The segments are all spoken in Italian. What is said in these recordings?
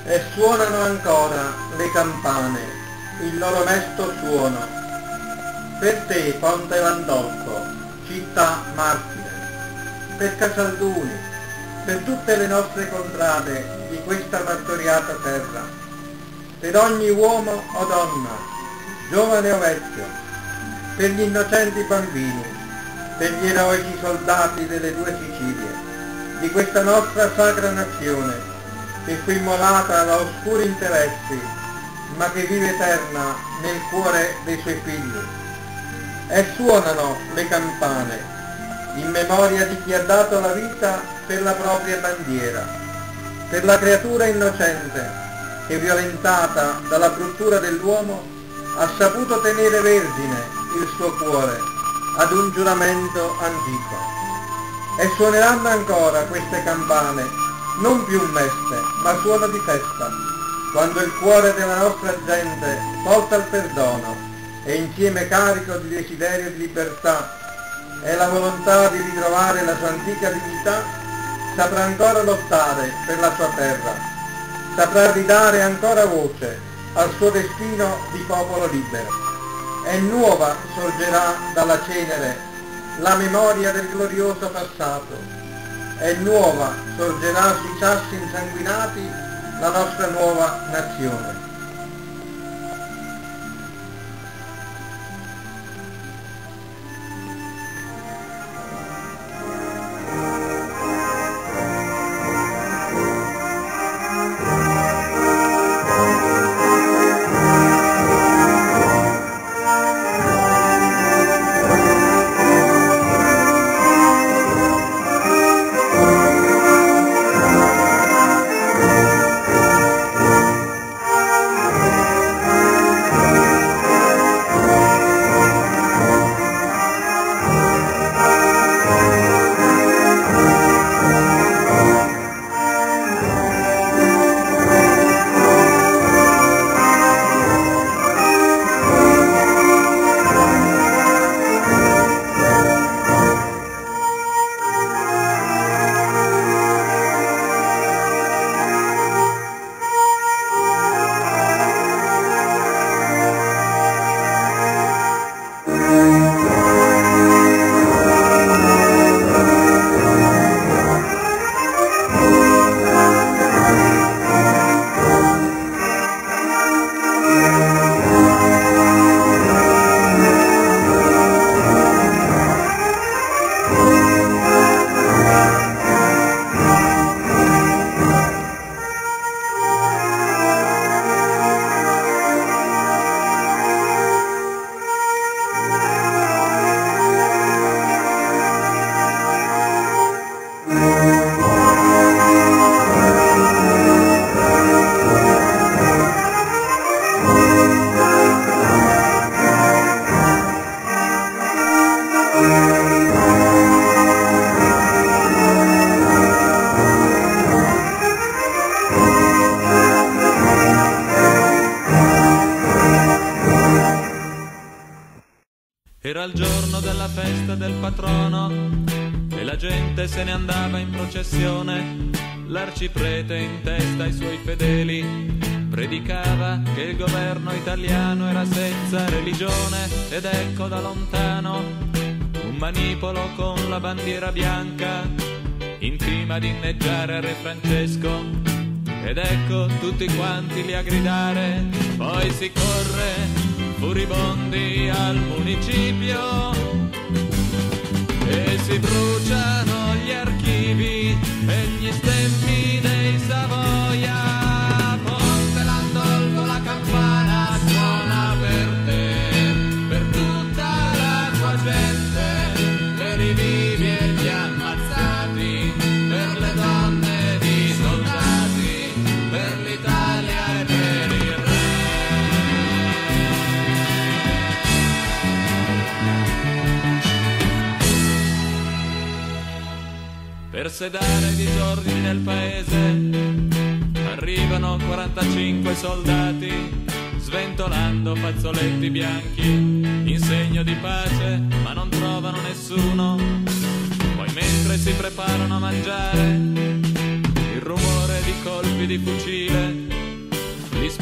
e suonano ancora le campane, il loro mesto suono. Per te, Ponte Landolfo, città martire, per Casalduni, per tutte le nostre contrade di questa martoriata terra, per ogni uomo o donna, giovane o vecchio, per gli innocenti bambini, per gli eroici soldati delle due Sicilie, di questa nostra sacra nazione, che fu immolata da oscuri interessi, ma che vive eterna nel cuore dei suoi figli. E suonano le campane, in memoria di chi ha dato la vita per la propria bandiera, per la creatura innocente che, violentata dalla bruttura dell'uomo, ha saputo tenere vergine il suo cuore ad un giuramento antico. E suoneranno ancora queste campane, non più meste, ma suono di festa, quando il cuore della nostra gente, volta al perdono e insieme carico di desiderio di libertà e la volontà di ritrovare la sua antica dignità, saprà ancora lottare per la sua terra, saprà ridare ancora voce al suo destino di popolo libero. E nuova sorgerà dalla cenere la memoria del glorioso passato, e nuova sorgerà sui sassi insanguinati la nostra nuova nazione. Era il giorno della festa del patrono e la gente se ne andava in processione. L'arciprete in testa ai suoi fedeli predicava che il governo italiano era senza religione. Ed ecco da lontano un manipolo con la bandiera bianca intima di inneggiare a Re Francesco. Ed ecco tutti quanti lì a gridare, poi si corre furibondi al municipio e si bruciano gli archivi e gli stemmi dei Savoia. Ponte Landolfo, la campana suona per te, per tutta la tua gente, per i vivi e gli ammazzati, per le donne di soldati, per l'Italia e per il re. Per sedare i disordini nel paese arrivano 45 soldati, sventolando fazzoletti bianchi in segno di pace, ma non trovano nessuno. Poi mentre si preparano a mangiare, il rumore di colpi di fucile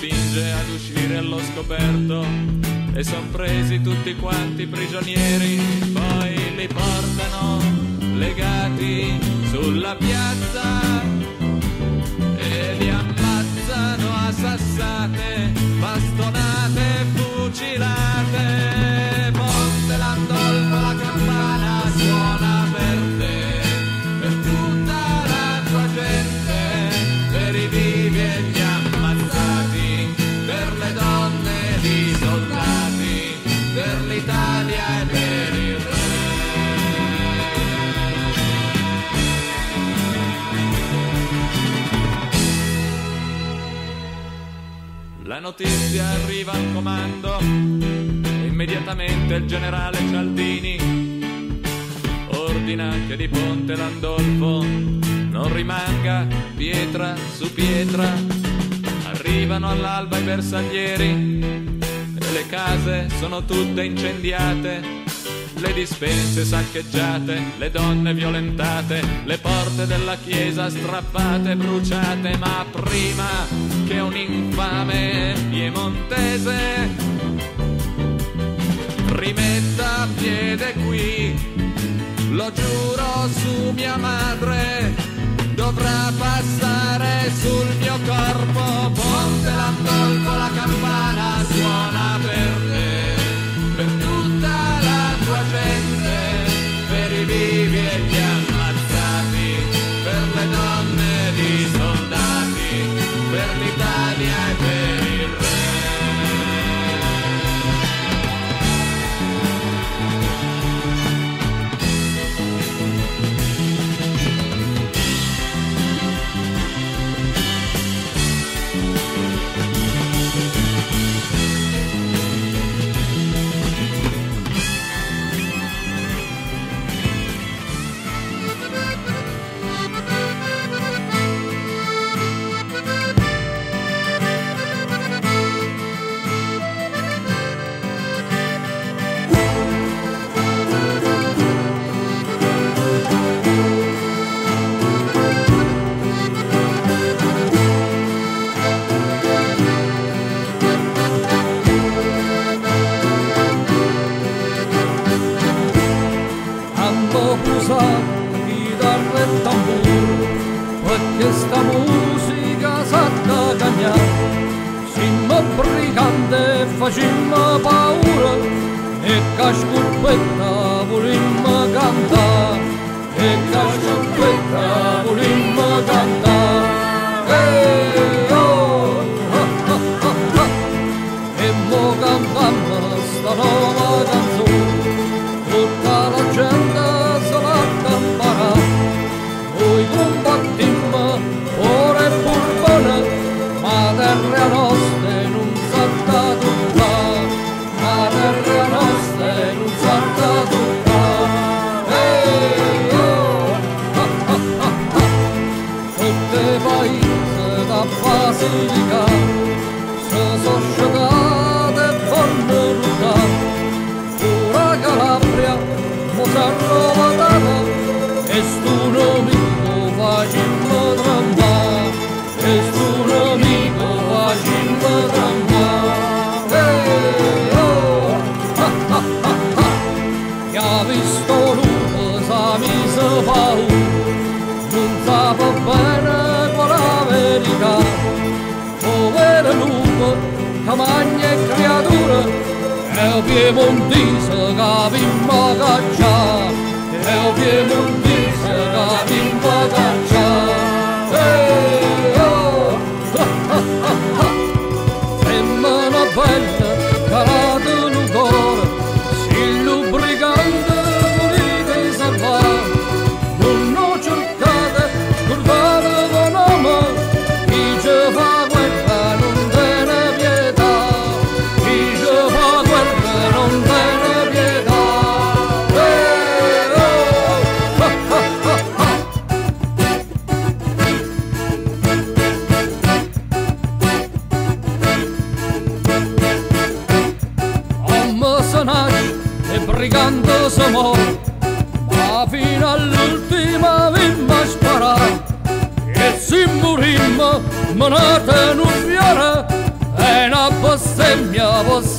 spinge ad uscire allo scoperto e son presi tutti quanti prigionieri, poi li portano legati sulla piazza e li ammazzano a sassate, bastonate, fucilate. Ponte Landolfo, la campana suona per te, per tutta la tua gente, per i vivi e gli ammazzati, per le donne e i soldati, per l'Italia e per il re. La notizia arriva al comando, immediatamente il generale Cialdini ordina che di Ponte Landolfo non rimanga pietra su pietra. Arrivano all'alba i bersaglieri e le case sono tutte incendiate, le dispense saccheggiate, le donne violentate, le porte della chiesa strappate e bruciate. Ma prima che un infame piemontese rimetta piede qui, lo giuro su mia madre, dovrà passare sul mio corpo. Ponte Landolfo, la campana suona per te, per tutta la tua gente, per i vivi e gli ammazzati, per le donne ed i soldati, per l'Italia e per il re. Chitarra e tamburo, perché sta musica s'atta cagnare, simmo brigante facimmo paura e cascurpetta volimmo cantare, e cascurpetta volimmo cantare. E mo cantammo sta nuova canzone, tutta la gente noi combattimmo ore burbone, ma terra nostra non salta tutta, ma terra nostra non salta tutta. Tutte paesi da Basilica si sono sciogate e vanno rutate, ora Calabria mo s'hanno votata e stu nemico facimmo tremare, e stu nemico facimmo tremare. Chi ha visto lupo sa mise paura, non sapeva bene qual è la verità. Povero lupo che mangia creature, è il piemontese che vimmo cacciare, è il piemontese che vimmo cacciare. Femmina bella calata nel cuore, si lubricante volete salvare, non ho cercato scordare con nome, chi ci fa guerra non te ne pietà, chi ci fa guerra non te ne pietà. E brigante si muore, ma fino all'ultima vimma sparare, e se morimmo menate in un fiore, è una bestemmia,